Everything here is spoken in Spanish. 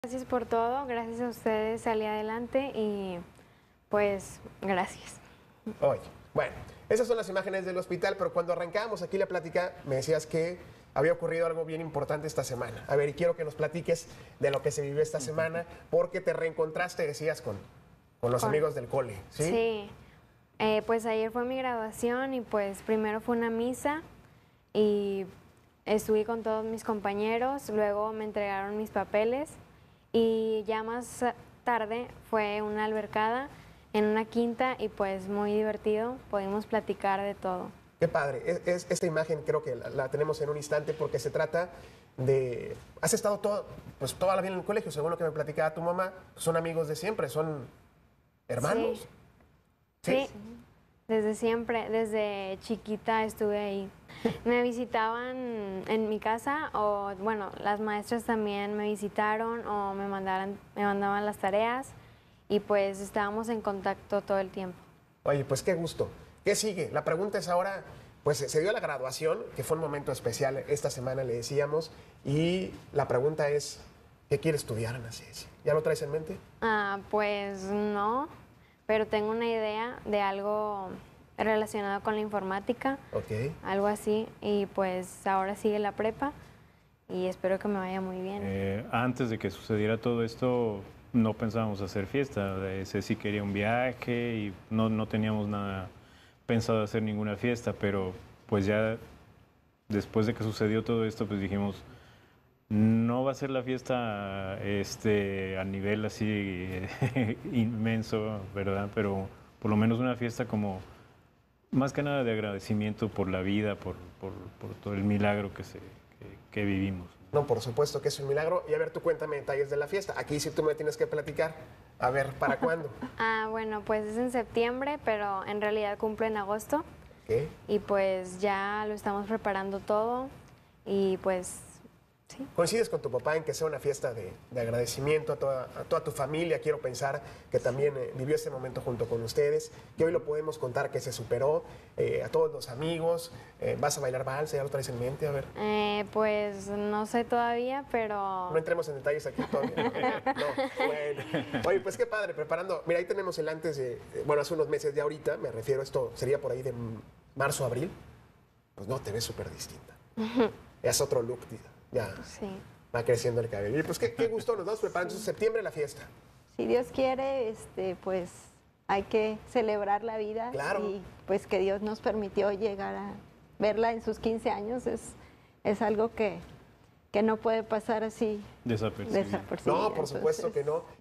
Gracias por todo, gracias a ustedes salí adelante y pues gracias. Oye, bueno, esas son las imágenes del hospital, pero cuando arrancábamos aquí la plática me decías que había ocurrido algo bien importante esta semana. A ver, y quiero que nos platiques de lo que se vivió esta semana, porque te reencontraste, decías, con los amigos del cole, ¿sí? Sí, pues ayer fue mi graduación y pues primero fue una misa y estuve con todos mis compañeros, luego me entregaron mis papeles y ya más tarde fue una albercada en una quinta y pues muy divertido, pudimos platicar de todo. Qué padre. Esta imagen creo que la tenemos en un instante porque se trata de... Has estado pues toda la vida en el colegio, según lo que me platicaba tu mamá. Son amigos de siempre, son hermanos. Sí, desde siempre, desde chiquita estuve ahí. Me visitaban en mi casa o, bueno, las maestras también me visitaron o me mandaban las tareas y pues estábamos en contacto todo el tiempo. Oye, pues qué gusto. ¿Qué sigue? La pregunta es ahora, pues se dio la graduación, que fue un momento especial esta semana, le decíamos, y la pregunta es, ¿qué quiere estudiar, Ana Cecia? ¿Ya lo traes en mente? Pues no, pero tengo una idea de algo relacionado con la informática, algo así, y pues ahora sigue la prepa y espero que me vaya muy bien. Antes de que sucediera todo esto, no pensábamos hacer fiesta. Ceci quería un viaje y no teníamos nada pensado hacer ninguna fiesta, pero pues ya después de que sucedió todo esto, pues dijimos, no va a ser la fiesta a nivel así inmenso, ¿verdad? Pero por lo menos una fiesta como más que nada de agradecimiento por la vida, por todo el milagro que vivimos. No, por supuesto que es un milagro. Y a ver, tú cuéntame detalles de la fiesta. Aquí sí tú me tienes que platicar. A ver, ¿para cuándo? Bueno, pues es en septiembre, pero en realidad cumple en agosto. Y pues ya lo estamos preparando todo y pues sí. ¿Coincides con tu papá en que sea una fiesta de agradecimiento a toda tu familia? Quiero pensar que también vivió este momento junto con ustedes, que hoy lo podemos contar que se superó, a todos los amigos. ¿Vas a bailar vals? ¿Ya lo traes en mente? A ver. Pues no sé todavía, pero... No entremos en detalles aquí todavía. No, bueno. Oye, pues qué padre, preparando. Mira, ahí tenemos el antes de, bueno, hace unos meses de ahorita, me refiero, esto sería por ahí de marzo, abril. Pues no, te ves súper distinta. Es otro look, ya sí. Va creciendo el cabello. Y pues qué gusto, nos vamos preparando. En septiembre la fiesta. Si Dios quiere, pues hay que celebrar la vida. Claro. Y pues que Dios nos permitió llegar a verla en sus 15 años es algo que no puede pasar así desapercibido. No, por supuesto que no.